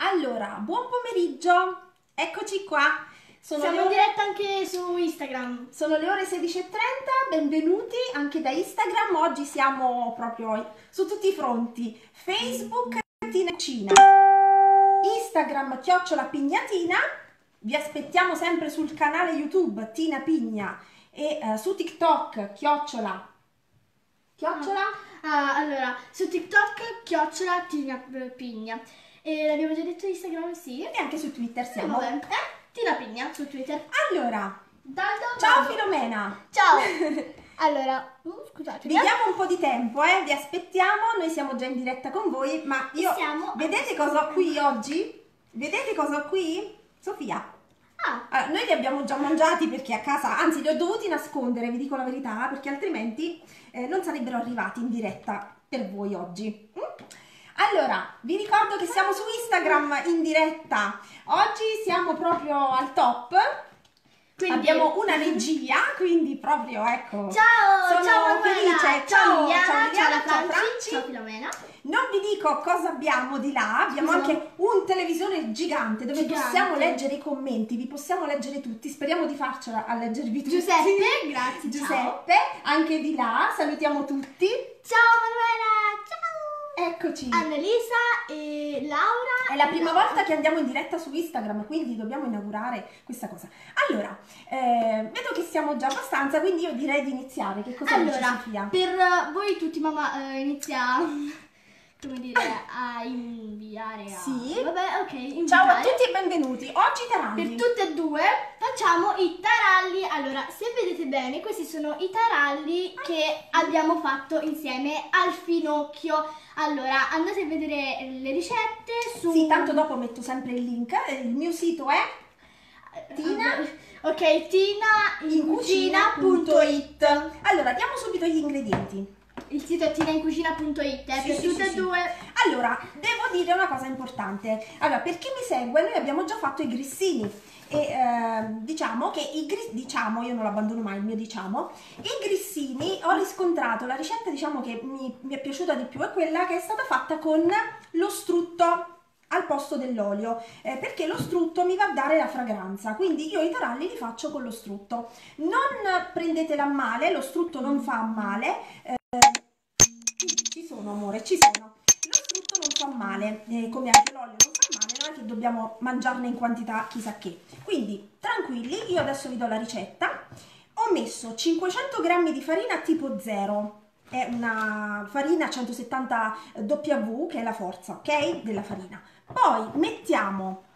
Allora, buon pomeriggio, eccoci qua. Siamo in diretta anche su Instagram. Sono le ore 16:30, benvenuti anche da Instagram. Oggi siamo proprio su tutti i fronti. Facebook, Tina Cucina, Instagram, @pignatina. Vi aspettiamo sempre sul canale YouTube Tina Pigna e su TikTok Allora, su TikTok @Tina Pigna. E l'abbiamo già detto Instagram, sì. e anche su Twitter siamo. Vabbè. Tina Pigna su Twitter. Allora, Daldo. ciao Filomena. Ciao. Allora, scusate. Vi diamo un po' di tempo, vi aspettiamo, noi siamo già in diretta con voi, ma vedete cosa ho qui oggi? Vedete cosa ho qui? Sofia. Allora, noi li abbiamo già mangiati perché a casa, anzi li ho dovuti nascondere, vi dico la verità, perché altrimenti non sarebbero arrivati in diretta per voi oggi. Allora, vi ricordo che siamo su Instagram in diretta, oggi siamo proprio al top. Quindi abbiamo una regia, quindi proprio ecco. Ciao, sono ciao Manuela, felice. ciao Liliana, ciao Franci. ciao Filomena. Non vi dico cosa abbiamo di là, abbiamo anche un televisore gigante dove possiamo leggere i commenti, vi possiamo leggere tutti, speriamo di farcela a leggervi tutti. Giuseppe, grazie. Giuseppe, anche di là, salutiamo tutti. Ciao Manuela, ciao. Eccoci. Annalisa e Laura. È la prima volta che andiamo in diretta su Instagram, quindi dobbiamo inaugurare questa cosa. Allora, vedo che siamo già abbastanza, quindi io direi di iniziare. Che cosa dice Sofia? Per voi tutti, mamma, inizia, come dire, a inviare a... Sì. Vabbè, ok, invitare. Ciao a tutti e benvenuti. Oggi taralli. Per tutte e due facciamo i taralli. Allora, se vedete bene, questi sono i taralli che abbiamo fatto insieme al finocchio. Allora, andate a vedere le ricette su... Sì, tanto dopo metto sempre il link. Il mio sito è Tina. Ok, tinaincugina.it. Allora, diamo subito gli ingredienti. Il sito è tinaincugina.it, per tutte e due. Allora, devo dire una cosa importante. Allora, per chi mi segue, noi abbiamo già fatto i grissini. E diciamo che io non lo abbandono mai, il mio i grissini, ho riscontrato la ricetta, diciamo, che mi è piaciuta di più, è quella che è stata fatta con lo strutto al posto dell'olio, perché lo strutto mi va a dare la fragranza, quindi io i taralli li faccio con lo strutto. Non prendetela a male, lo strutto non fa male, ci sono amore, ci sono. Lo strutto non fa male, come anche l'olio non fa male, non è che dobbiamo mangiarne in quantità chissà che. Quindi tranquilli, io adesso vi do la ricetta. Ho messo 500 g di farina tipo 0, è una farina 170 W, che è la forza, ok, della farina. Poi mettiamo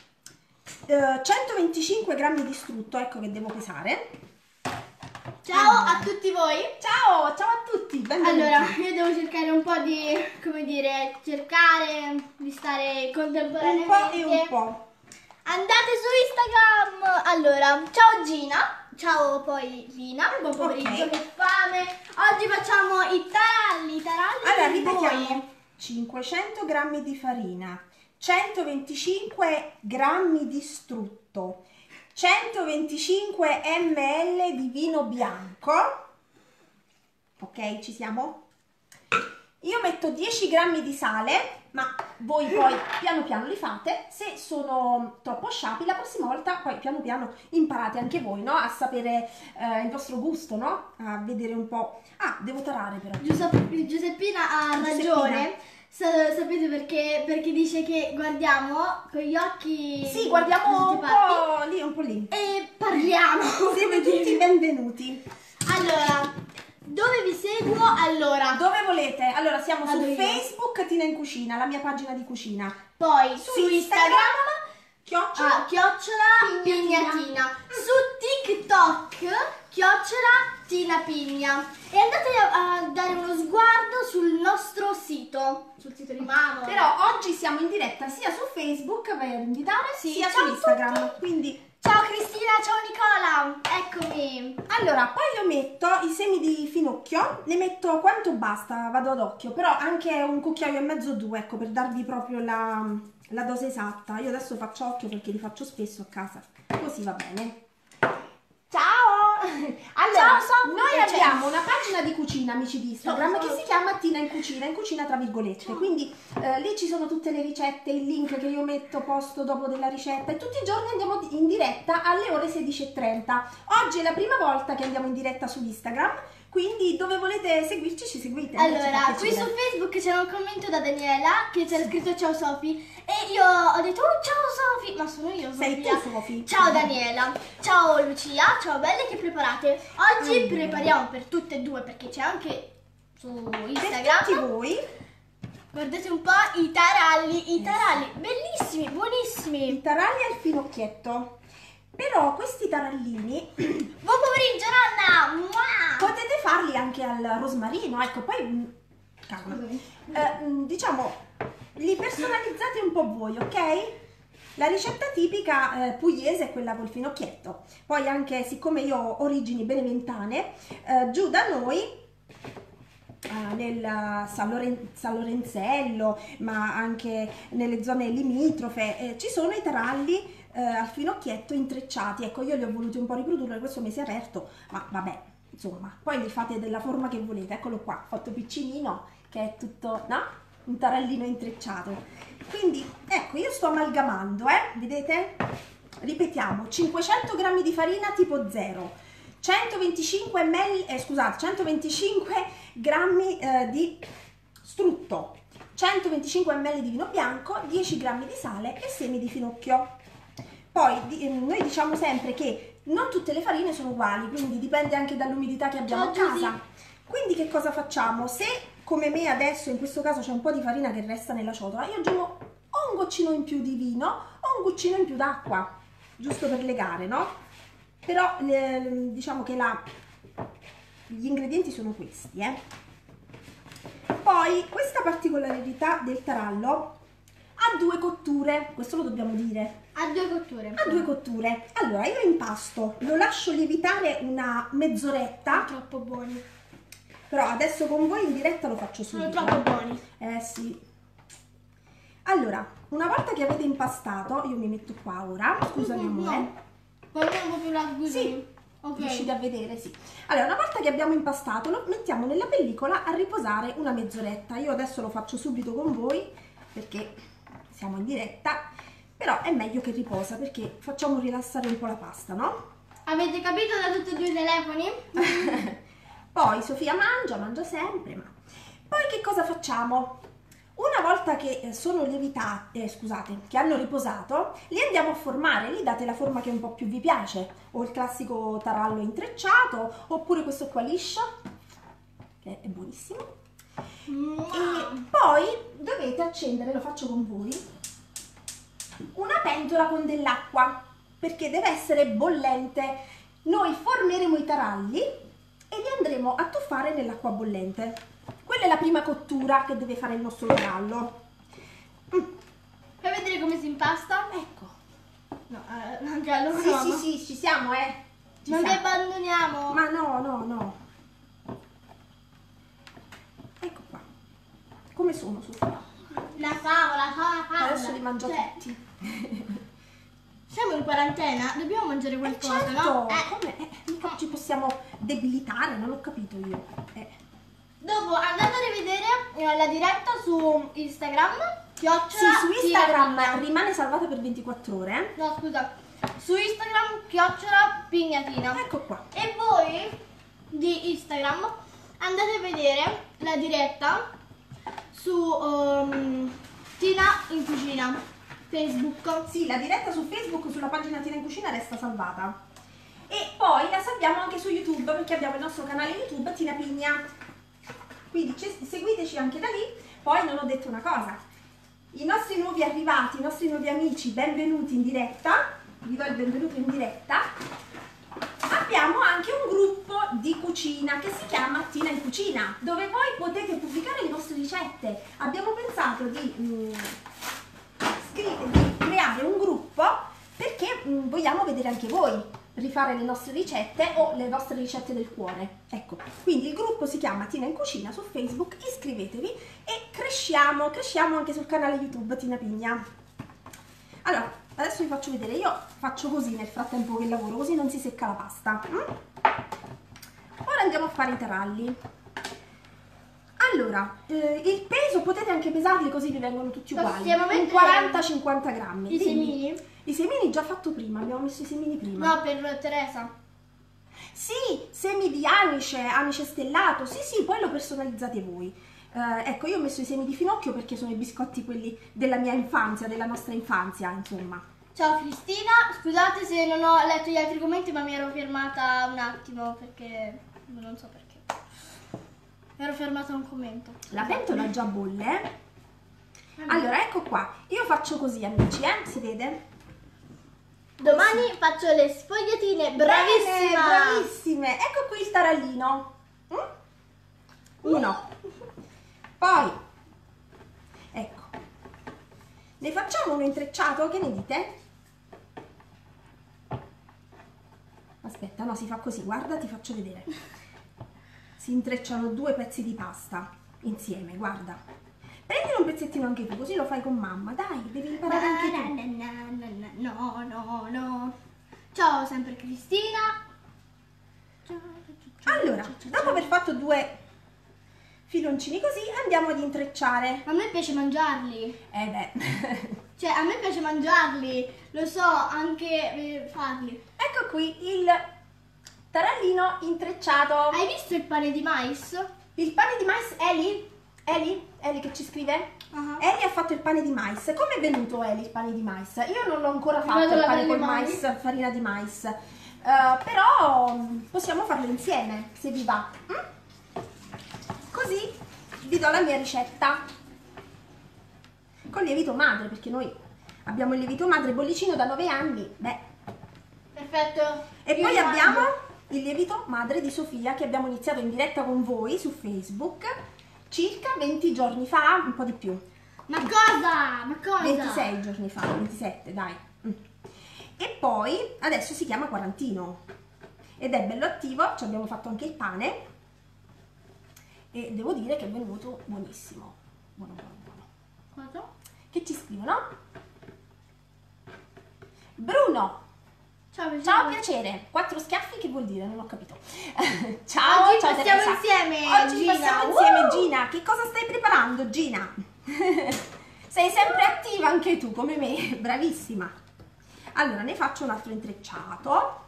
125 g di strutto, ecco che devo pesare. Ciao a tutti voi. Ciao a tutti, benvenuti. Allora, io devo cercare un po' di, come dire, cercare di stare contemporaneamente. Un po' e un po'. Andate su Instagram. Allora, ciao Gina. Ciao poi Lina. Buon pomeriggio, Ok. che fame. Oggi facciamo i taralli. Allora, di ripetiamo. voi. 500 g di farina, 125 g di strutto, 125 ml di vino bianco. Ok, ci siamo? Io metto 10 g di sale, ma voi poi piano piano li fate. Se sono troppo sciapi, la prossima volta poi piano piano imparate anche voi, no? A sapere il vostro gusto, no? A vedere un po'. Ah, devo tarare però. Giuseppina ha ragione. Sapete perché? Perché dice che guardiamo con gli occhi. Sì, guardiamo un po' lì, un po' lì. E parliamo. Siete tutti benvenuti. Allora, dove vi seguo? Allora, Dove volete? Allora, siamo su Vado io. Facebook Tina in Cucina, la mia pagina di cucina. poi Su Instagram, chiocciola Pignatina. Su TikTok Tina Pigna. E andate a dare uno sguardo sul nostro sito, sul sito di Mamo. Però oggi siamo in diretta sia su Facebook per invitare, sia ciao su a Instagram. Quindi Ciao Cristina, ciao Nicola. Eccomi. allora, poi io metto i semi di finocchio, ne metto quanto basta, vado ad occhio, però anche un cucchiaio e mezzo, 2, ecco, per darvi proprio la dose esatta. Io adesso faccio occhio perché li faccio spesso a casa, così va bene. Ciao. Allora, noi abbiamo una pagina di cucina, amici di Instagram, che si chiama Tina in cucina tra virgolette. Quindi lì ci sono tutte le ricette, il link che io metto, posto dopo della ricetta, e tutti i giorni andiamo in diretta alle ore 16:30. Oggi è la prima volta che andiamo in diretta su Instagram, quindi dove volete seguirci ci seguite. Allora, qui su Facebook c'è un commento da Daniela che c'era scritto ciao Sofi, e io ho detto oh, ciao Sofi, ma sono io Sofia. Sei tu Sofi. Ciao Daniela, ciao Lucia, ciao belle, che preparate? Oggi prepariamo per tutte e due, perché c'è anche su Instagram. Per tutti voi. Guardate un po' i taralli, bellissimi, buonissimi. I taralli al finocchietto. Però questi tarallini buon pomeriggio nonna! Potete farli anche al rosmarino, ecco, poi diciamo li personalizzate un po' voi, ok? La ricetta tipica pugliese è quella col finocchietto. Poi anche, siccome io ho origini beneventane, giù da noi nel San Lorenzello, ma anche nelle zone limitrofe, ci sono i taralli al finocchietto intrecciati. Ecco, io li ho voluti un po' riprodurre questo mese aperto, ma vabbè, insomma, poi li fate della forma che volete. Eccolo qua, fatto piccinino, che è tutto, no? Un tarallino intrecciato. Quindi, ecco, io sto amalgamando, vedete? Ripetiamo, 500 g di farina tipo 0, 125 ml, scusate, 125 grammi di strutto, 125 ml di vino bianco, 10 g di sale e semi di finocchio. Poi noi diciamo sempre che non tutte le farine sono uguali, quindi dipende anche dall'umidità che abbiamo a casa. Quindi che cosa facciamo? Se come me adesso in questo caso c'è un po' di farina che resta nella ciotola, io aggiungo o un goccino in più di vino o un goccino in più d'acqua, giusto per legare, no? Però diciamo che gli ingredienti sono questi, Poi questa particolarità del tarallo ha 2 cotture, questo lo dobbiamo dire. Ha 2 cotture. Ha 2 cotture. Allora io impasto, lo lascio lievitare una mezz'oretta. Sono troppo buoni. Però adesso con voi in diretta lo faccio subito. Sono troppo buoni. Sì. Allora, una volta che avete impastato, io mi metto qua ora, scusami amore. Poi un po' più largo così. Sì. Ok. Riuscite a vedere? Sì. Allora, una volta che abbiamo impastato, lo mettiamo nella pellicola a riposare una mezz'oretta. Io adesso lo faccio subito con voi, perché siamo in diretta, però è meglio che riposa, perché facciamo rilassare un po' la pasta, no? Avete capito da tutti e due i telefoni? Poi Sofia mangia sempre, ma poi che cosa facciamo? Una volta che sono lievitate, scusate, che hanno riposato, li andiamo a formare, li date la forma che un po' più vi piace, o il classico tarallo intrecciato, oppure questo qua liscio, che è buonissimo. E poi dovete accendere, lo faccio con voi, una pentola con dell'acqua, perché deve essere bollente. Noi formeremo i taralli e li andremo a tuffare nell'acqua bollente. Quella è la prima cottura che deve fare il nostro tarallo. Fai vedere come si impasta? Ecco. No, anche allora. Sì, ci siamo, non vi abbandoniamo. Ma no. Ecco qua. Come sono, Sofia? La favola. Adesso li mangio tutti. Siamo in quarantena, dobbiamo mangiare qualcosa, certo. no? Come? Mica ci possiamo debilitare, non ho capito io. Dopo andate a rivedere la diretta su Instagram. Sì, su Instagram rimane salvata per 24 ore. No, scusa. Su Instagram @pignatina. Ecco qua. E voi di Instagram andate a vedere la diretta su Tina in cucina Facebook. Sì, la diretta su Facebook sulla pagina Tina in cucina resta salvata. E poi la salviamo anche su YouTube, perché abbiamo il nostro canale YouTube Tina Pigna. Quindi seguiteci anche da lì. Poi non ho detto una cosa: i nostri nuovi arrivati, i nostri nuovi amici, benvenuti in diretta. Vi do il benvenuto in diretta. Abbiamo anche un gruppo di cucina che si chiama Tina in cucina, dove voi potete pubblicare le vostre ricette. Abbiamo pensato di creare un gruppo perché vogliamo vedere anche voi rifare le nostre ricette o le vostre ricette del cuore. Ecco, quindi il gruppo si chiama Tina in cucina su Facebook, iscrivetevi e cresciamo anche sul canale YouTube Tina Pigna. Allora, adesso vi faccio vedere, io faccio così nel frattempo che lavoro, così non si secca la pasta. Ora andiamo a fare i taralli. Allora, il peso potete anche pesarli così vi vengono tutti uguali. Un 40-50 grammi. I semini? I semini già fatto prima, abbiamo messo i semini prima. No, per Teresa. Sì, semi di anice, anice stellato, sì, poi lo personalizzate voi. Ecco, io ho messo i semi di finocchio perché sono i biscotti quelli della mia infanzia, della nostra infanzia, insomma. Ciao Cristina, scusate se non ho letto gli altri commenti, ma mi ero fermata un attimo perché non so perché. Mi ero fermata a un commento. La pentola già bolle. Allora, ecco qua. Io faccio così, amici, si vede? Domani faccio le sfogliatine, bravissima! Bene, bravissime! Ecco qui il tarallino. Uno. Poi, ecco. Ne facciamo uno intrecciato? Che ne dite? Aspetta, no, si fa così, guarda, ti faccio vedere. Si intrecciano due pezzi di pasta insieme, guarda. Prendilo un pezzettino anche tu, così lo fai con mamma. Dai, devi imparare anche tu. No. Ciao, sempre Cristina. Allora, dopo aver fatto due filoncini così, andiamo ad intrecciare. A me piace mangiarli. Beh. Cioè, a me piace mangiarli. Lo so, anche farli. Ecco qui il tarallino intrecciato. Hai visto il pane di mais? Il pane di mais, Eli che ci scrive? Eli ha fatto il pane di mais. Come è venuto Eli il pane di mais? Io non l'ho ancora fatto il pane col mais, farina di mais. Però possiamo farlo insieme, se vi va. Così vi do la mia ricetta. Con lievito madre, perché noi abbiamo il lievito madre bollicino da 9 anni. Beh. Perfetto. E poi abbiamo il lievito madre di Sofia che abbiamo iniziato in diretta con voi su Facebook circa 20 giorni fa, un po' di più. Ma cosa? 26 giorni fa, 27, dai. E poi adesso si chiama Quarantino ed è bello attivo, ci abbiamo fatto anche il pane e devo dire che è venuto buonissimo. Buono. Cosa? Che ci scrivono? Bruno! Ciao, piacere. 4 schiaffi che vuol dire? Non ho capito. Ciao, Oggi ciao passiamo Teresa. insieme, Oggi Gina. passiamo insieme, Gina. Che cosa stai preparando, Gina? Sei sempre attiva anche tu, come me. Bravissima. Allora, ne faccio un altro intrecciato.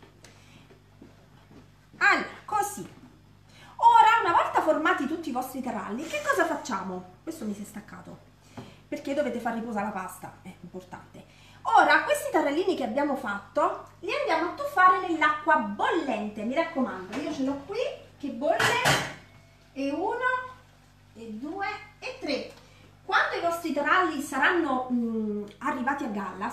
Allora, così. Ora, una volta formati tutti i vostri taralli, che cosa facciamo? Questo mi si è staccato, perché dovete far riposare la pasta, è importante. Ora, questi tarallini che abbiamo fatto, li andiamo a tuffare nell'acqua bollente, mi raccomando. Io ce l'ho qui, che bolle, e 1, e 2, e 3. Quando i vostri taralli saranno arrivati a galla,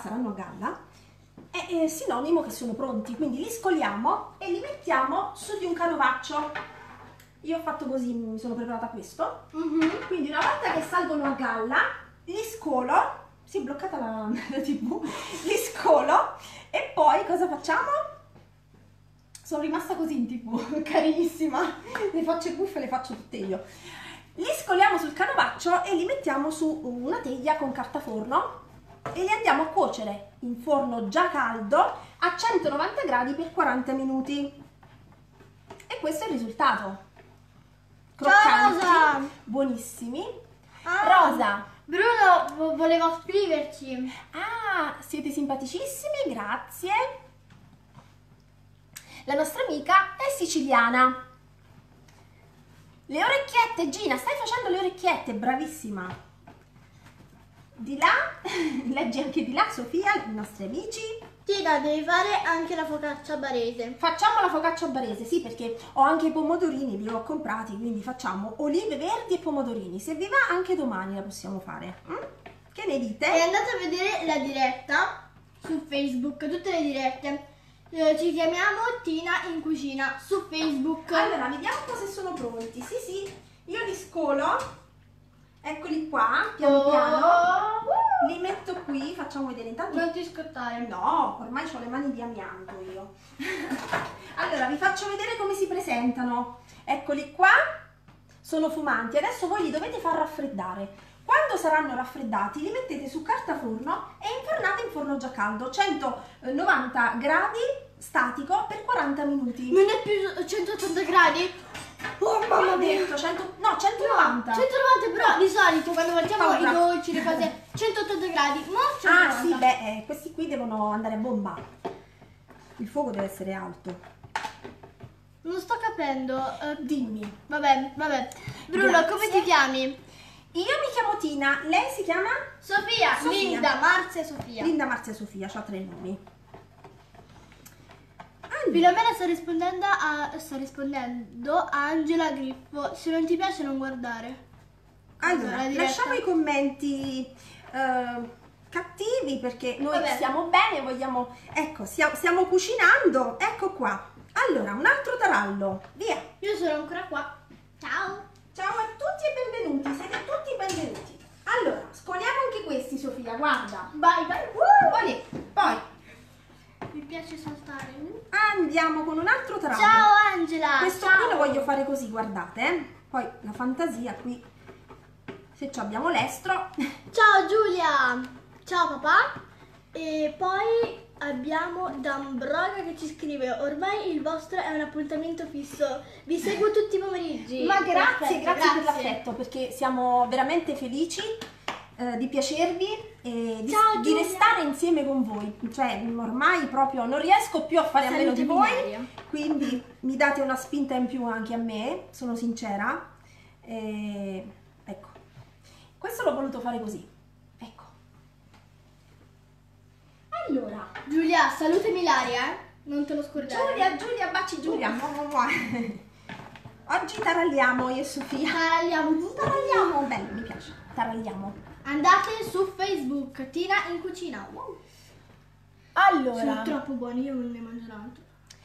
è sinonimo che sono pronti, quindi li scoliamo e li mettiamo su di un canovaccio. Io ho fatto così, mi sono preparata questo. Quindi una volta che salgono a galla, li scolo. Si è bloccata la TV. Li scolo e poi cosa facciamo? Sono rimasta così in TV, carinissima. Le facce buffe le faccio tutte io. Li scoliamo sul canovaccio e li mettiamo su una teglia con carta forno e li andiamo a cuocere in forno già caldo a 190 gradi per 40 minuti. E questo è il risultato. Croccanti, Rosa! Buonissimi. Rosa! Bruno voleva scriverci. Siete simpaticissimi, grazie. La nostra amica è siciliana. Le orecchiette, Gina, stai facendo le orecchiette, bravissima. Di là, leggi anche di là, Sofia, i nostri amici. Tina, devi fare anche la focaccia barese. Facciamo la focaccia barese, sì, perché ho anche i pomodorini, li ho comprati, quindi facciamo olive verdi e pomodorini. Se vi va, anche domani la possiamo fare. Che ne dite? E andate a vedere la diretta su Facebook, tutte le dirette. Ci chiamiamo Tina in cucina su Facebook. Allora, vediamo un po' se sono pronti. Sì, io li scolo. Eccoli qua, piano piano. Li metto qui, facciamo vedere intanto. Non ti scottare. No, ormai ho le mani di amianto io. Allora, vi faccio vedere come si presentano. Eccoli qua, sono fumanti. Adesso voi li dovete far raffreddare. Quando saranno raffreddati li mettete su carta forno e infornate in forno già caldo, 190 gradi statico per 40 minuti. Non è più 180 gradi? Oh mamma mia! 100, no, 190. 190, però di solito quando facciamo i dolci, le cose, 180 gradi, no? 190. Ah sì, beh, questi qui devono andare a bomba. Il fuoco deve essere alto. Non sto capendo. Dimmi. Vabbè. Bruno, Grazie. come ti chiami? Io mi chiamo Tina, lei si chiama? Sofia. Sofia. Linda, Marzia e Sofia. Linda, Marzia e Sofia, c'ha 3 nomi. Filomena sta rispondendo a Angela Griffo. Se non ti piace non guardare. Allora, diretta. lasciamo i commenti cattivi perché noi Vabbè. stiamo bene, vogliamo... Ecco, stiamo cucinando, ecco qua. Allora, un altro tarallo, via. Io sono ancora qua. Ciao. Ciao a tutti e benvenuti, siete tutti benvenuti. Allora, scoliamo anche questi, Sofia, guarda. Vai. Poi Mi piace saltare. andiamo con un altro tarallo. Ciao Angela. Questo ciao. qui lo voglio fare così, guardate. Poi la fantasia qui, se ci abbiamo l'estro. Ciao Giulia. Ciao papà. E poi abbiamo D'Ambroga che ci scrive: ormai il vostro è un appuntamento fisso. Vi seguo tutti i pomeriggi. Ma grazie, Perfetto, grazie per l'affetto, perché siamo veramente felici di piacervi e Ciao, di Giulia. restare insieme con voi. Cioè, ormai proprio non riesco più a fare a meno di Salute voi, binaria. quindi mi date una spinta in più anche a me, sono sincera. Ecco, questo l'ho voluto fare così. Ecco. Allora, Giulia, salutami Ilaria, non te lo scordare. Giulia, baci Giulia. Oggi taralliamo io e Sofia. Taralliamo, bello, mi piace. Taralliamo. Andate su Facebook, Tina in cucina. Wow. Allora, Sono troppo buoni, io non ne mangio tanto.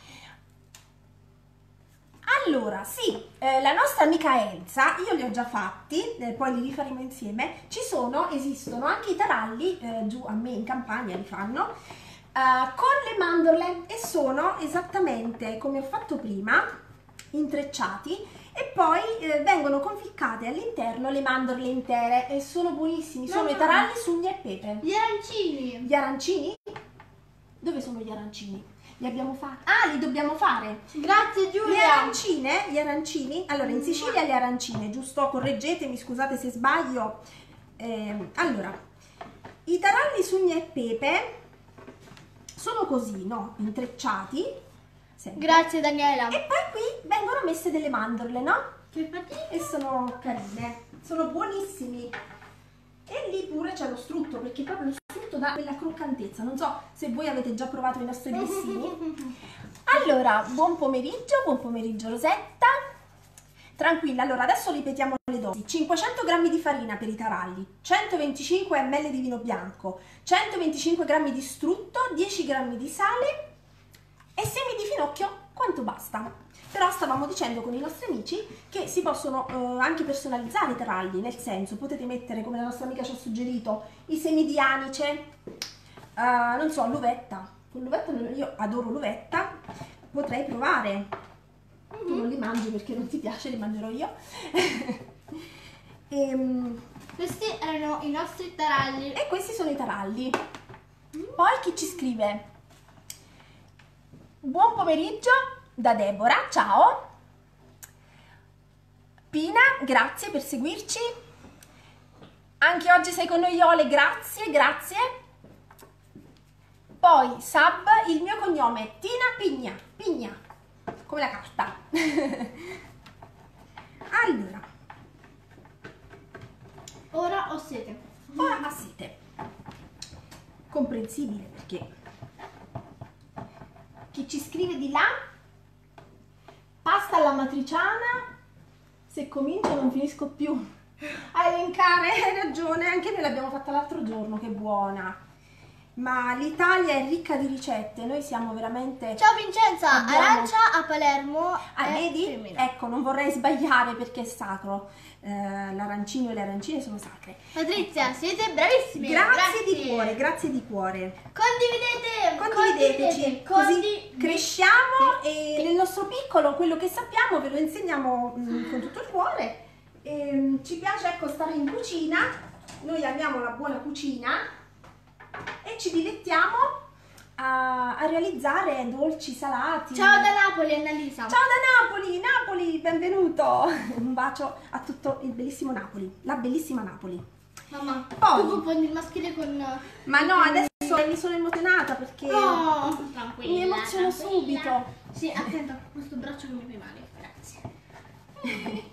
Allora, sì, la nostra amica Elsa, io li ho già fatti, poi li rifaremo insieme. Esistono anche i taralli, giù a me in Campania li fanno, con le mandorle e sono esattamente come ho fatto prima, intrecciati e poi vengono conficcate all'interno le mandorle intere e sono buonissimi, sono i taralli, sugne e pepe. Gli arancini. Gli arancini? Dove sono gli arancini? Li abbiamo fatti? Ah, li dobbiamo fare! Grazie Le Giulia. arancine, gli arancini, allora in Sicilia le arancine, giusto? Correggetemi, scusate se sbaglio. Allora, i taralli, sugne e pepe sono così, no? Intrecciati. Sempre. Grazie Daniela. E poi qui vengono messe delle mandorle, no? Che fatica. E sono carine, sono buonissimi. E lì pure c'è lo strutto, perché proprio lo strutto dà quella croccantezza. Non so se voi avete già provato i nostri grissini. Allora, buon pomeriggio Rosetta. Tranquilla, allora adesso ripetiamo le dosi. 500 g di farina per i taralli, 125 ml di vino bianco, 125 g di strutto, 10 g di sale e semi di finocchio, quanto basta. Però stavamo dicendo con i nostri amici che si possono anche personalizzare i taralli, nel senso potete mettere, come la nostra amica ci ha suggerito, i semi di anice, non so, l'uvetta. Con l'uvetta, io adoro l'uvetta, potrei provare. Tu non li mangi perché non ti piace, li mangerò io. Questi erano i nostri taralli. E questi sono i taralli. Poi chi ci scrive? Buon pomeriggio da Deborah, ciao. Pina, grazie per seguirci. Anche oggi sei con noi Iole, grazie. Poi Sab, il mio cognome è Tina Pigna, come la carta. Allora, Ora ho sete. ora ha sete. Comprensibile perché chi ci scrive di là, pasta alla matriciana, se comincio non finisco più a elencare, hai ragione, anche noi l'abbiamo fatta l'altro giorno, che buona. Ma l'Italia è ricca di ricette, noi siamo veramente... Ciao Vincenza, Abbiamo- arancia a Palermo. Ah, è vedi? femmina. Ecco, non vorrei sbagliare perché è sacro. L'arancino e le arancine sono sacre. Patrizia, siete bravissimi. Grazie di cuore. Condividete. Condivideteci, così cresciamo e nel nostro piccolo quello che sappiamo ve lo insegniamo con tutto il cuore. Ci piace, ecco, stare in cucina, noi amiamo la buona cucina e ci dilettiamo a realizzare dolci salati. Ciao da Napoli, Annalisa. Ciao da Napoli, Napoli, benvenuto. Un bacio a tutto il bellissimo Napoli, la bellissima Napoli. Mamma, poi tu puoi il maschile con... Ma no, adesso mi sono emozionata perché tranquilla, mi emoziono subito. Sì, attenta, questo braccio non mi fai male, grazie.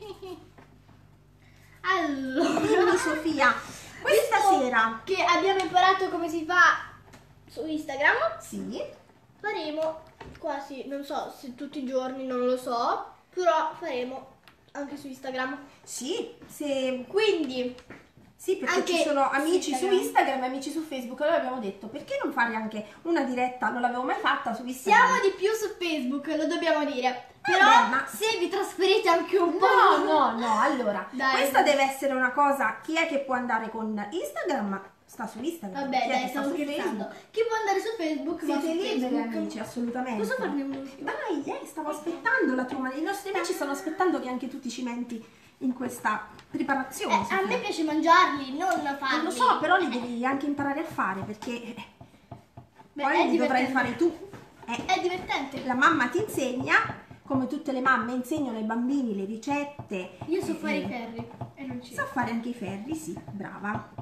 Allora, dimmi Sofia, questa sera che abbiamo imparato come si fa su Instagram, sì, faremo quasi, non so se tutti i giorni, non lo so, però faremo anche su Instagram. sì, se Quindi sì, perché anche ci sono amici su su Instagram e amici su Facebook. Allora abbiamo detto, perché non fare anche una diretta? Non l'avevo mai fatta su Instagram. siamo di più su Facebook, lo dobbiamo dire. Però ma se vi trasferite anche un po'. No, allora, Dai. questa deve essere una cosa, chi è che può andare con Instagram? Sta su Instagram. Vabbè, Chi è dai, che sta stavo su scherzando. Facebook? Chi può andare su Facebook va Siete su liberi Facebook. amici, assolutamente. Posso farne uno? Dai, stavo aspettando la tua mano. I nostri amici stanno aspettando che anche tu ti cimenti in questa preparazione. A Sofia. me piace mangiarli, non farli. Lo so, però li devi anche imparare a fare perché Beh, poi è li dovrai divertente. fare tu. È divertente. La mamma ti insegna, come tutte le mamme insegnano ai bambini le ricette. Io so fare i ferri e non ci Sa fare anche i ferri, sì, brava.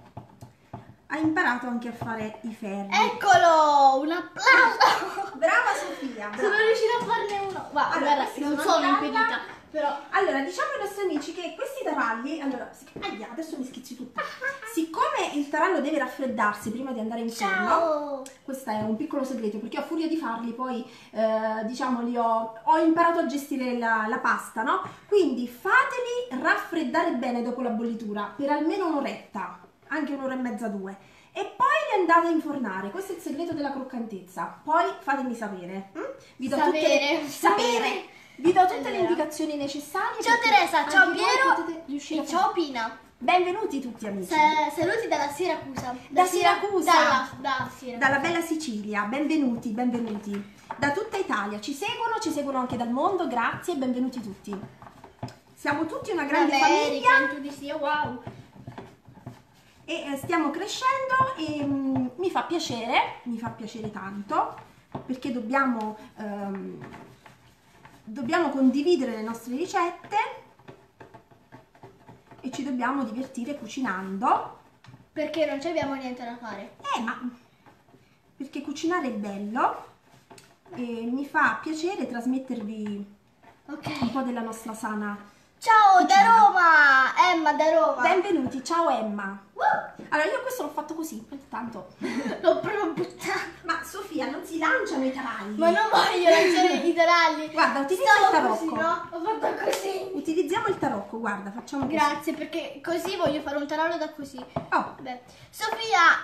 Ha imparato anche a fare i ferri. Eccolo! Un applauso! Brava Sofia, brava. Sono riuscita a farne uno. Allora, Guarda, questi non sono sono a galla. impedita, però... Allora, diciamo ai nostri amici che questi taralli, allora, adesso mi schizzi tutto. Siccome il tarallo deve raffreddarsi prima di andare in forno, Ciao! questo è un piccolo segreto, perché a furia di farli poi, diciamo, ho imparato a gestire la pasta, no? Quindi fateli raffreddare bene dopo la bollitura, per almeno un'oretta, anche un'ora e mezza, 2. E poi li andate a infornare, questo è il segreto della croccantezza. Poi fatemi sapere. Vi do sapere. Vi do tutte le indicazioni necessarie. Ciao Teresa, ciao anche voi Piero potete riuscire e a ciao Pina. Benvenuti tutti amici. Saluti dalla Siracusa. Da Siracusa. Da Siracusa. Dalla bella Sicilia, benvenuti. Da tutta Italia, ci seguono anche dal mondo, grazie e benvenuti tutti. Siamo tutti una grande famiglia. In Tunisia, wow. E stiamo crescendo e mi fa piacere tanto, perché dobbiamo condividere le nostre ricette e ci dobbiamo divertire cucinando. Perché non ci abbiamo niente da fare. Ma perché cucinare è bello e mi fa piacere trasmettervi un po' della nostra sana Ciao cucina. da Roma! Emma da Roma. Benvenuti, ciao Emma. Allora io questo l'ho fatto così, tanto. L'ho proprio buttato. Ma Sofia, non si lanciano i taralli. Ma non voglio lanciare i taralli. Guarda, utilizziamo il tarocco. Così, no? Ho fatto così. Utilizziamo il tarocco, guarda, facciamo così. Grazie, perché così voglio fare un tarallo da così. Oh, Beh, Sofia,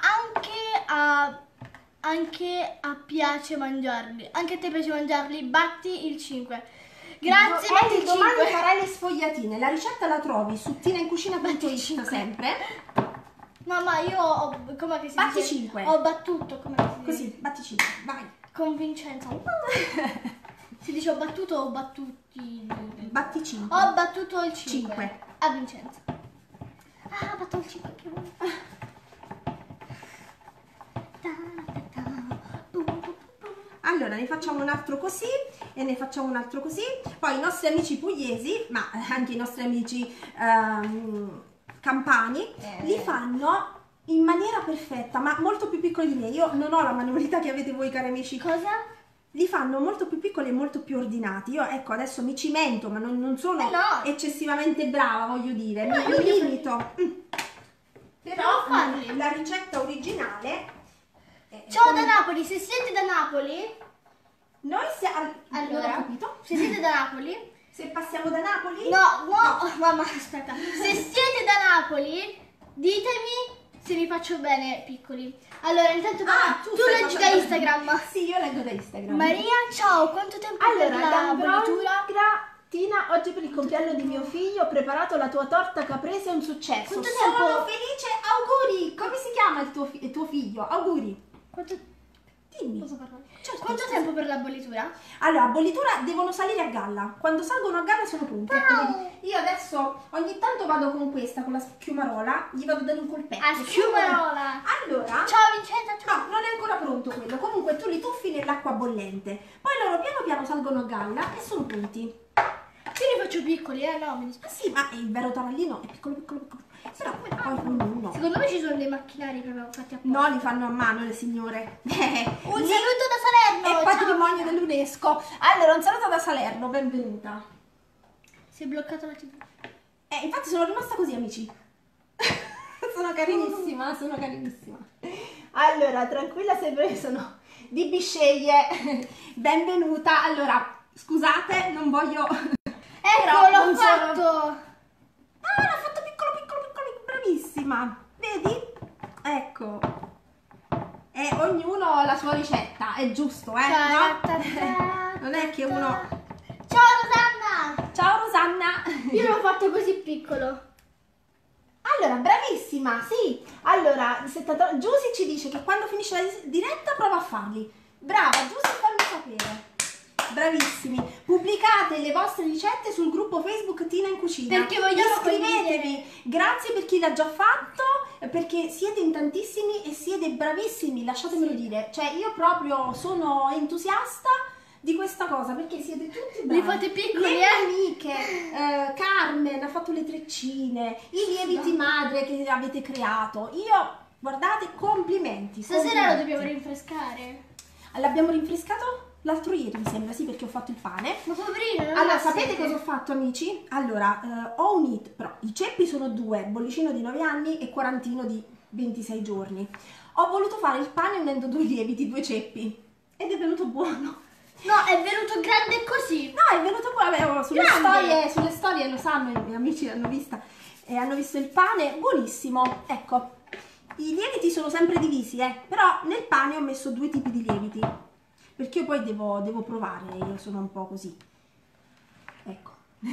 anche a piace mangiarli. Anche a te piace mangiarli. Batti il 5. Grazie, batti il 5. domani farai le sfogliatine. La ricetta la trovi su tinaincuscina.it sempre. Mamma, io ho, come che si Batti dice? 5. Ho battuto, come che si dice? Così, batti 5, vai. Convincenza. Si dice ho battuto o ho battuti? Batti 5. Ho battuto il 5. 5. A Vincenza. Ah, ho battuto il 5. Che buono. Allora, ne facciamo un altro così e ne facciamo un altro così. Poi i nostri amici pugliesi, ma anche i nostri amici campani, li fanno in maniera perfetta, ma molto più piccoli di me. Io non ho la manualità che avete voi, cari amici. Cosa? Li fanno molto più piccoli e molto più ordinati. Io, ecco, adesso mi cimento, ma non sono no. eccessivamente brava, voglio dire. No, mi limito. Però farli. La ricetta originale... Ciao da Napoli, se siete da Napoli... Noi siamo... Allora, non ho capito? se siete da Napoli... Se passiamo da Napoli? No, mamma, aspetta. Se siete da Napoli, ditemi se vi faccio bene piccoli. Allora, intanto tu stai leggi da facendo- Instagram. Sì, io leggo da Instagram. Maria, ciao, quanto tempo per la bollitura? Tina, oggi per il compleanno di mio figlio ho preparato la tua torta caprese, è un successo. Quanto Sono tempo? felice, auguri! Come si chiama il tuo figlio? Auguri. Dimmi. Posso parlare? Certo. Quanto tempo per la bollitura? Allora, a bollitura devono salire a galla. Quando salgono a galla sono pronte. Ecco, vedi, io adesso ogni tanto vado con questa, con la schiumarola, gli vado a dare un colpetto. A schiumarola. Allora, Ciao Vincenza, ciao. no, non è ancora pronta. conto quello. Comunque tu li tuffi nell'acqua bollente, poi loro piano piano salgono a galla e sono pronti. Io li faccio piccoli, no? Ah sì, ma il vero tarallino è piccolo piccolo piccolo. Però poi ognuno. Secondo me ci sono dei macchinari proprio fatti apposta. No, li fanno a mano le signore. Un saluto da Salerno! È patrimonio dell'UNESCO. Allora, un saluto da Salerno, benvenuta. Si è bloccata la TV. Infatti sono rimasta così, amici. Sono carinissima, sono carinissima. Allora, tranquilla, sempre che sono di Bisceglie. Benvenuta. Allora, scusate, non voglio... Ecco, l'ho fatto! Ah, l'ha fatto piccolo, piccolo, piccolo, bravissima. Vedi? Ecco. E ognuno ha la sua ricetta, è giusto, no? Non è che uno... Ciao Rosanna! Ciao Rosanna! Io l'ho fatto così piccolo. Allora, bravissima, sì. Allora, Giusy ci dice che quando finisce la diretta prova a farli. Brava, Giusy, fammi sapere. Bravissimi. Pubblicate le vostre ricette sul gruppo Facebook Tina in Cucina. Perché vogliamo iscrivetevi. Grazie per chi l'ha già fatto, perché siete in tantissimi e siete bravissimi, lasciatemelo dire. Cioè, io proprio sono entusiasta di questa cosa, perché siete tutti bravi. Li fate piccoli, le mie amiche, Carmen ha fatto le treccine, i lieviti madre che avete creato. Io, guardate, complimenti. Stasera lo dobbiamo rinfrescare. L'abbiamo rinfrescato l'altro ieri, mi sembra, sì, perché ho fatto il pane. Ma poverino, non allora, sapete cosa ho fatto, amici? Allora, ho unito, però i ceppi sono due, bollicino di 9 anni e quarantino di 26 giorni. Ho voluto fare il pane unendo due lieviti, due ceppi, ed è venuto buono. No, è venuto grande così. No, è venuto buono, sulle storie lo sanno, i miei amici l'hanno vista e hanno visto il pane, buonissimo. Ecco, i lieviti sono sempre divisi, però nel pane ho messo due tipi di lieviti, perché io poi devo provare, io sono un po' così. Ecco.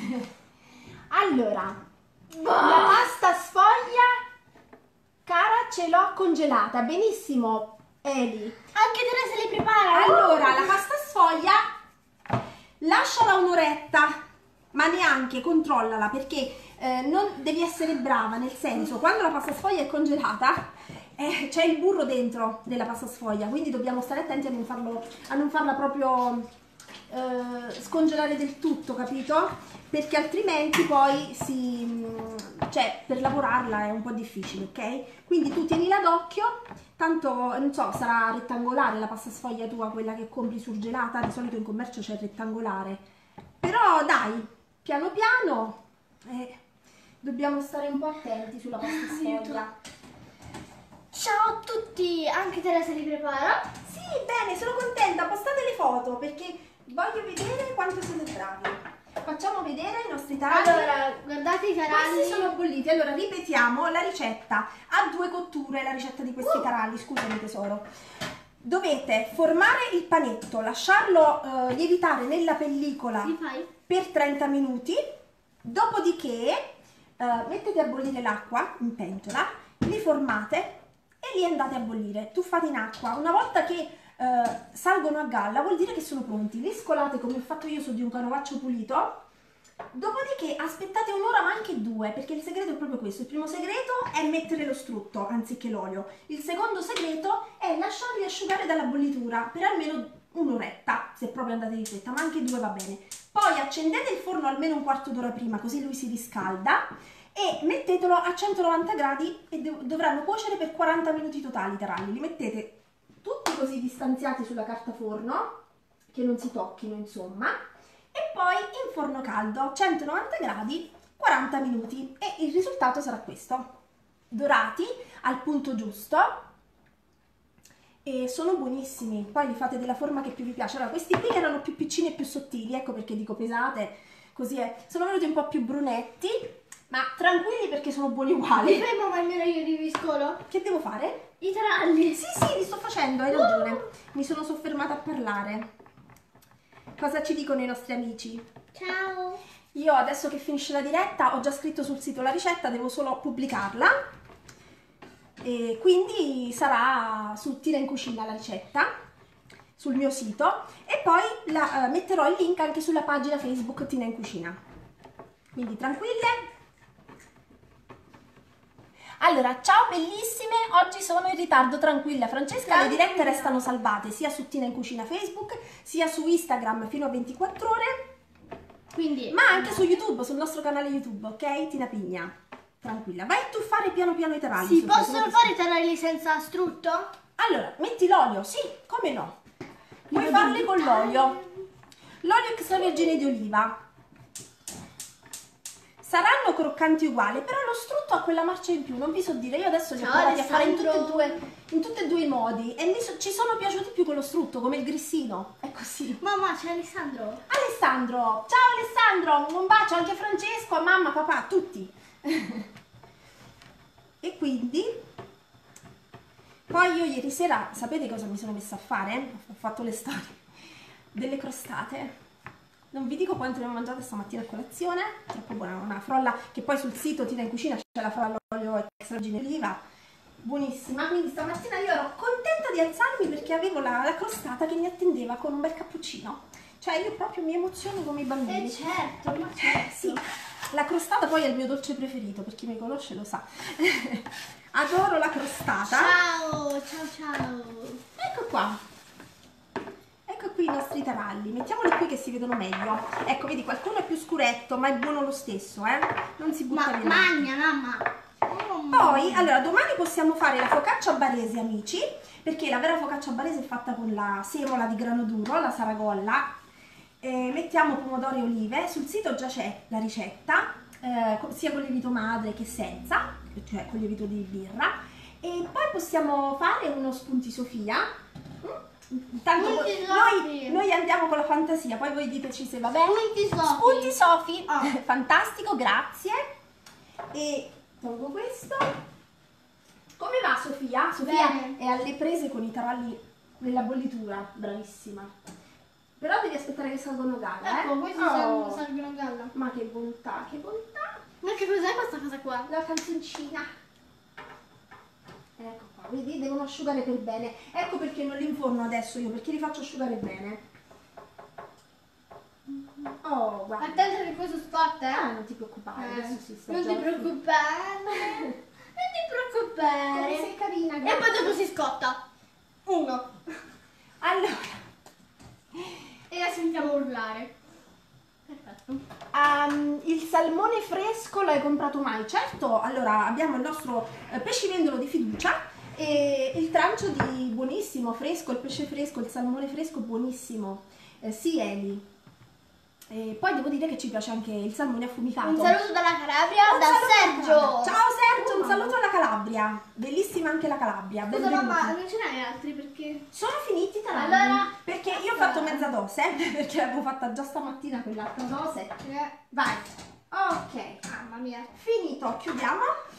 Allora, la pasta sfoglia, cara, ce l'ho congelata, benissimo, Eli. Anche Teresa li prepara. Allora, la pasta sfoglia, lasciala un'oretta, ma neanche, controllala, perché non devi essere brava, nel senso, quando la pasta sfoglia è congelata, c'è il burro dentro della pasta sfoglia, quindi dobbiamo stare attenti a non farla proprio scongelare del tutto, capito? Perché altrimenti poi cioè, per lavorarla è un po' difficile, ok? Quindi tu tienila d'occhio, tanto, non so, sarà rettangolare la pasta sfoglia tua, quella che compri surgelata, di solito in commercio c'è il rettangolare, però dai, piano piano, dobbiamo stare un po' attenti sulla pasta sfoglia. Ciao a tutti, anche Teresa li prepara? Sì, bene, sono contenta, postate le foto perché voglio vedere quanto siete bravi. Facciamo vedere i nostri taralli. Allora, guardate i taralli. Questi sono bolliti, allora ripetiamo la ricetta. Ha due cotture la ricetta di questi taralli, scusami tesoro. Dovete formare il panetto, lasciarlo lievitare nella pellicola per 30 minuti, dopodiché mettete a bollire l'acqua in pentola, li formate e li andate a bollire, tuffate in acqua. Una volta che salgono a galla vuol dire che sono pronti, li scolate come ho fatto io su di un canovaccio pulito, dopodiché aspettate un'ora ma anche due, perché il segreto è proprio questo. Il primo segreto è mettere lo strutto anziché l'olio, il secondo segreto è lasciarli asciugare dalla bollitura per almeno un'oretta, se proprio andate di fretta, ma anche due va bene. Poi accendete il forno almeno un quarto d'ora prima, così lui si riscalda, e mettetelo a 190 gradi e dovranno cuocere per 40 minuti totali i taralli. Li mettete tutti così distanziati sulla carta forno, che non si tocchino insomma, e poi in forno caldo, 190 gradi, 40 minuti, e il risultato sarà questo. Dorati al punto giusto e sono buonissimi. Poi li fate della forma che più vi piace. Allora, questi qui erano più piccini e più sottili, ecco perché dico pesate, così sono venuti un po' più brunetti, ma tranquilli perché sono buoni uguali. Mi fermo, ma almeno io li riscolo. Che devo fare? I taralli. Sì, li sto facendo, hai ragione. Mi sono soffermata a parlare. Cosa ci dicono i nostri amici? Ciao. Io adesso che finisce la diretta ho già scritto sul sito la ricetta, devo solo pubblicarla. E quindi sarà su Tina in Cucina la ricetta, sul mio sito, e poi metterò il link anche sulla pagina Facebook Tina in Cucina. Quindi tranquille. Allora, ciao bellissime, oggi sono in ritardo, tranquilla Francesca, le dirette restano salvate sia su Tina in Cucina Facebook, sia su Instagram fino a 24 ore, quindi, ma anche su YouTube, sul nostro canale YouTube, ok? Tina Pigna, tranquilla. Vai a tuffare piano piano i taralli. Si possono fare i taralli senza strutto? Allora, metti l'olio, sì, come no. Puoi farli con l'olio extravergine di oliva. Saranno croccanti uguali, però lo strutto ha quella marcia in più, non vi so dire, io adesso li ho provati a fare in tutti e due i modi e ci sono piaciuti più con lo strutto, come il grissino, è così. Mamma, c'è Alessandro. Alessandro, ciao Alessandro, un bacio anche a Francesco, a mamma, papà, a tutti. E quindi, poi io ieri sera, sapete cosa mi sono messa a fare? Ho fatto le storie delle crostate. Non vi dico quanto ne ho mangiate stamattina a colazione, troppo buona, una frolla che poi sul sito Tina in Cucina c'è la frolla all'olio extravergine di oliva, buonissima. Quindi stamattina io ero contenta di alzarmi perché avevo la crostata che mi attendeva con un bel cappuccino. Cioè io proprio mi emoziono come i bambini. Certo, ma certo. Sì, la crostata poi è il mio dolce preferito, per chi mi conosce lo sa. Adoro la crostata. Ciao. Ecco qua. Ecco qui i nostri taralli, mettiamoli qui che si vedono meglio. Ecco, vedi, qualcuno è più scuretto, ma è buono lo stesso, non si butta via. Magna, mamma. Poi, allora, domani possiamo fare la focaccia barese, amici, perché la vera focaccia barese è fatta con la semola di grano duro, la saragolla. Mettiamo pomodori e olive, sul sito già c'è la ricetta, sia con lievito madre che senza, cioè con lievito di birra. E poi possiamo fare uno spunti Sofia. Tanto noi andiamo con la fantasia, poi voi diteci se va bene. Spunti Sofi. Fantastico, grazie. E tolgo questo. Come va Sofia? Sofia bene. È alle prese con i taralli nella bollitura, bravissima. Però devi aspettare che salgono a galla. Ecco, questi salgono a galla. Ma che bontà, che bontà. Ma che cos'è questa cosa qua? La canzoncina. Ecco qua, vedi, devono asciugare per bene. Ecco perché non li inforno adesso io, perché li faccio asciugare bene. Oh, guarda. Attenta che questo spot, non ti preoccupare, adesso si sta non già ti preoccupare. Non ti preoccupare. Sei carina, e poi dopo si scotta. Uno. Allora. E la sentiamo urlare. Perfetto. Il salmone fresco l'hai comprato mai? Certo, allora abbiamo il nostro pescivendolo di fiducia e il trancio di buonissimo, fresco, il pesce fresco, il salmone fresco buonissimo, sì Eli. E poi devo dire che ci piace anche il salmone affumicato. Un saluto dalla Calabria, da Sergio. Ciao Sergio, un saluto alla Calabria. Bellissima anche la Calabria. Scusa mamma, non ce n'hai altri perché? Sono finiti i taralli. Allora, perché io ho fatto mezza dose, perché l'avevo fatta già stamattina quell'altra dose. Vai. Ok. Mamma mia. Finito, chiudiamo.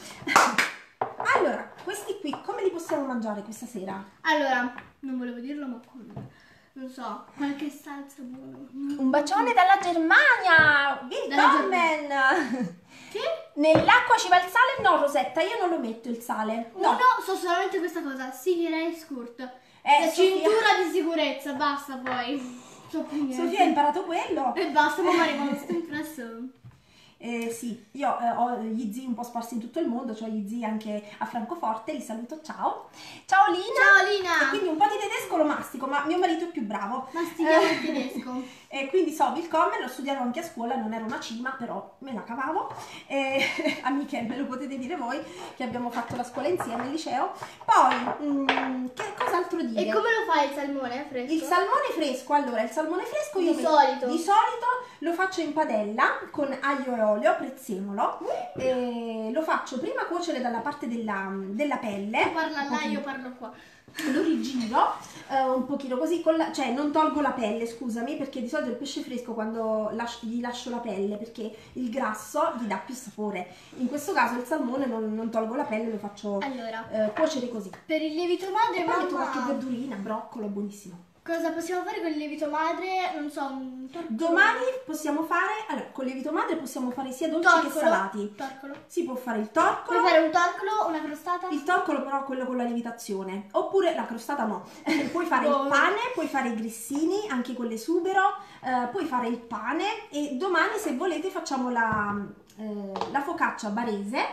Allora, questi qui come li possiamo mangiare questa sera? Allora, non volevo dirlo ma con... non so, qualche salsa buona. Un bacione dalla Germania! Willkommen! Che? Nell'acqua ci va il sale? No, Rosetta, io non lo metto il sale. No, no, so solamente questa cosa, Sigirei Scurt. Sofia... cintura di sicurezza, basta poi. Sofia ha imparato quello. E basta, mamma è rimasto impresso. Sì, io ho gli zii un po' sparsi in tutto il mondo, cioè gli zii anche a Francoforte, li saluto, ciao. Ciao Lina! Ciao Lina! E quindi un po' di tedesco lo mastico, ma mio marito è più bravo. Mastichiamo il tedesco. E quindi so willkommen, l'ho studiato anche a scuola, non era una cima, però me la cavavo. Amiche, me lo potete dire voi, che abbiamo fatto la scuola insieme al liceo. Poi, che cos'altro dire? E come lo fai il salmone fresco? Il salmone fresco, allora, il salmone fresco io di solito lo faccio in padella con aglio e olio, prezzemolo, lo faccio prima cuocere dalla parte della pelle. Tu parla là, io parlo qua. Lo rigiro un pochino così, cioè non tolgo la pelle, scusami, perché di solito il pesce fresco quando gli lascio la pelle, perché il grasso gli dà più sapore. In questo caso il salmone non tolgo la pelle, lo faccio cuocere così. Per il lievito madre, e poi metto qualche verdurina, broccolo, buonissimo. Cosa possiamo fare con il lievito madre? Non so, un torcolo. Domani possiamo fare, allora, con il lievito madre possiamo fare sia dolci che salati. Torcolo. Si può fare il torcolo. Puoi fare un torcolo, una crostata? Il torcolo però quello con la lievitazione. Oppure la crostata no. Puoi fare il pane, puoi fare i grissini, anche con l'esubero, puoi fare il pane e domani se volete facciamo la focaccia barese.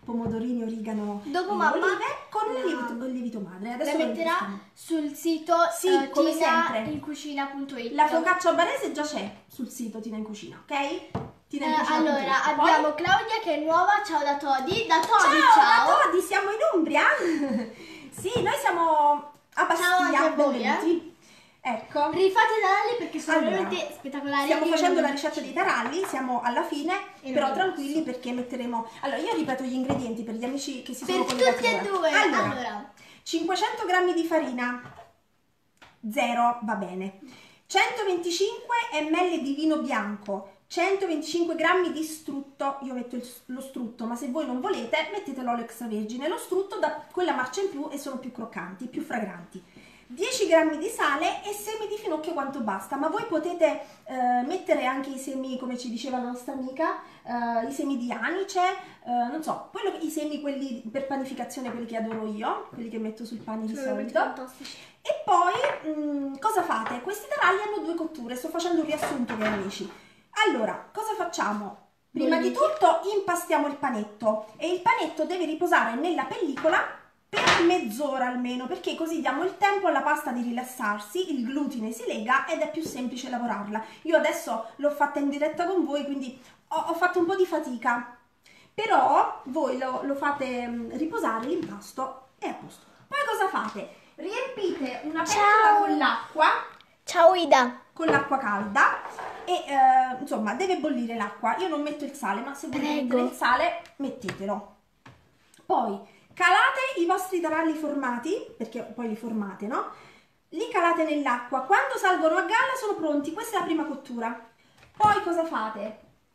pomodorini, origano, dopo mamma olive, con il lievito madre. Adesso la metterà sul sito come sempre tinancucina.it. La focaccia barese già c'è sul sito Tina in Cucina, ok? Allora abbiamo Claudia che è nuova, ciao da Todi. Da Todi, ciao! Da Todi, siamo in Umbria? Sì, noi siamo a Bastia, benvenuti. Ecco. Rifate i taralli perché sono veramente spettacolari. Stiamo facendo la ricetta dei taralli, siamo alla fine, però tranquilli perché metteremo... Allora, io ripeto gli ingredienti per gli amici che si sono collegati. Per tutti e due. Allora, 500 g di farina, 0 va bene. 125 ml di vino bianco, 125 g di strutto, io metto lo strutto, ma se voi non volete mettete l'olio extravergine, lo strutto dà quella marcia in più e sono più croccanti, più fragranti. 10 g di sale e semi di finocchio quanto basta, ma voi potete mettere anche i semi, come ci diceva la nostra amica, i semi di anice, non so, i semi quelli per panificazione, quelli che adoro io, quelli che metto sul pane di solito. E poi cosa fate? Questi taralli hanno 2 cotture, sto facendo un riassunto per amici. Allora, cosa facciamo? Prima di tutto impastiamo il panetto e il panetto deve riposare nella pellicola per mezz'ora almeno, perché così diamo il tempo alla pasta di rilassarsi, il glutine si lega ed è più semplice lavorarla. Io adesso l'ho fatta in diretta con voi, quindi ho fatto un po' di fatica, però voi lo fate riposare l'impasto e è a posto. Poi cosa fate? Riempite una pentola con l'acqua. Ciao Ida. Con l'acqua calda e insomma deve bollire l'acqua. Io non metto il sale, ma se volete mettere il sale mettetelo. Poi calate i vostri taralli formati, perché poi li formate, no? Li calate nell'acqua. Quando salgono a galla sono pronti. Questa è la prima cottura. Poi cosa fate?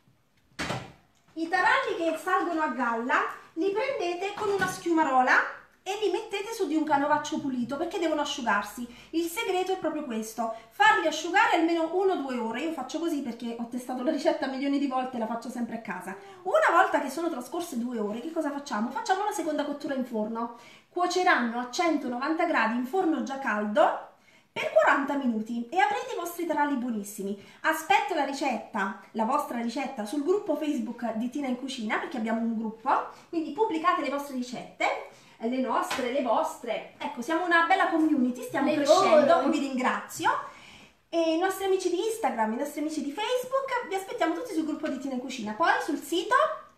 I taralli che salgono a galla li prendete con una schiumarola e li mettete su di un canovaccio pulito perché devono asciugarsi. Il segreto è proprio questo, farli asciugare almeno 1-2 ore. Io faccio così perché ho testato la ricetta milioni di volte e la faccio sempre a casa. Una volta che sono trascorse 2 ore, che cosa facciamo? Facciamo la seconda cottura in forno. Cuoceranno a 190 gradi in forno già caldo per 40 minuti e avrete i vostri taralli buonissimi. Aspetto la vostra ricetta sul gruppo Facebook di Tina in Cucina, perché abbiamo un gruppo, quindi pubblicate le vostre ricette, le nostre, le vostre. Ecco, siamo una bella community, stiamo crescendo, vi ringrazio. E i nostri amici di Instagram, i nostri amici di Facebook, vi aspettiamo tutti sul gruppo di Tina in Cucina. Poi sul sito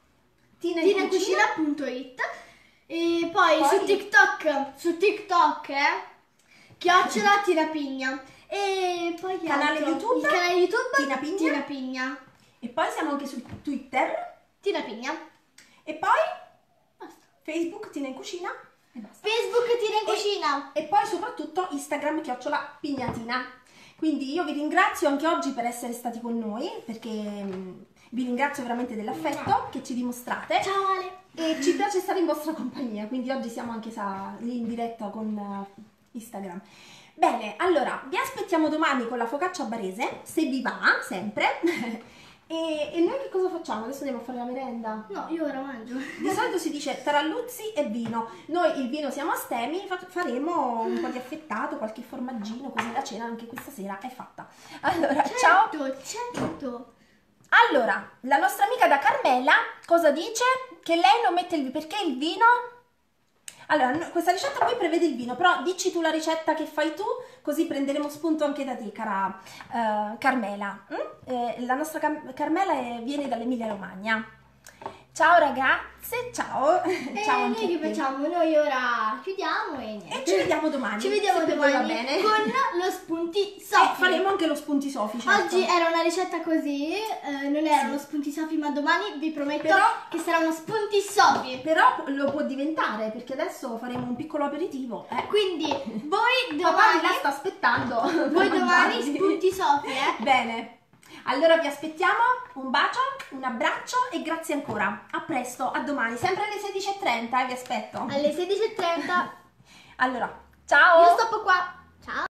tinancucina.it e poi su TikTok chiocciola Tina Pigna. E poi il canale YouTube Tina Pigna. E poi siamo anche su Twitter Tina Pigna. E poi basta. Facebook Tina in Cucina e basta. Facebook Tina in Cucina. E poi soprattutto Instagram chiocciola Pignatina. Quindi io vi ringrazio anche oggi per essere stati con noi, perché vi ringrazio veramente dell'affetto che ci dimostrate. Ciao Ale. E ci piace stare in vostra compagnia, quindi oggi siamo anche lì in diretta con Instagram. Bene, allora vi aspettiamo domani con la focaccia barese, se vi va, sempre. E noi che cosa facciamo? Adesso andiamo a fare la merenda? No, io ora mangio. Di solito si dice taralluzzi e vino. Noi il vino siamo astemi, faremo un po' di affettato, qualche formaggino, così la cena anche questa sera è fatta. Allora, ciao! Certo! Allora, la nostra amica da Carmela cosa dice? Che lei non mette il vino, perché il vino... Allora, questa ricetta qui prevede il vino, però dici tu la ricetta che fai tu, così prenderemo spunto anche da te, cara Carmela. La nostra Carmela viene dall'Emilia Romagna. Ciao ragazze, ciao. Ciao noi che facciamo? Noi ora chiudiamo e niente. E ci vediamo domani. Ci vediamo domani va bene. Con lo spunti sofi. Faremo anche lo spunti sofi, certo. Oggi era una ricetta così, non era uno spunti sofi, ma domani vi prometto che sarà uno spunti sofi. Però lo può diventare, perché adesso faremo un piccolo aperitivo. Quindi voi domani... Papà la sta aspettando. Voi domani spunti sofi, Bene. Allora vi aspettiamo, un bacio, un abbraccio e grazie ancora. A presto, a domani, sempre alle 16:30, vi aspetto. Alle 16:30. Allora, ciao! Io stoppo qua. Ciao!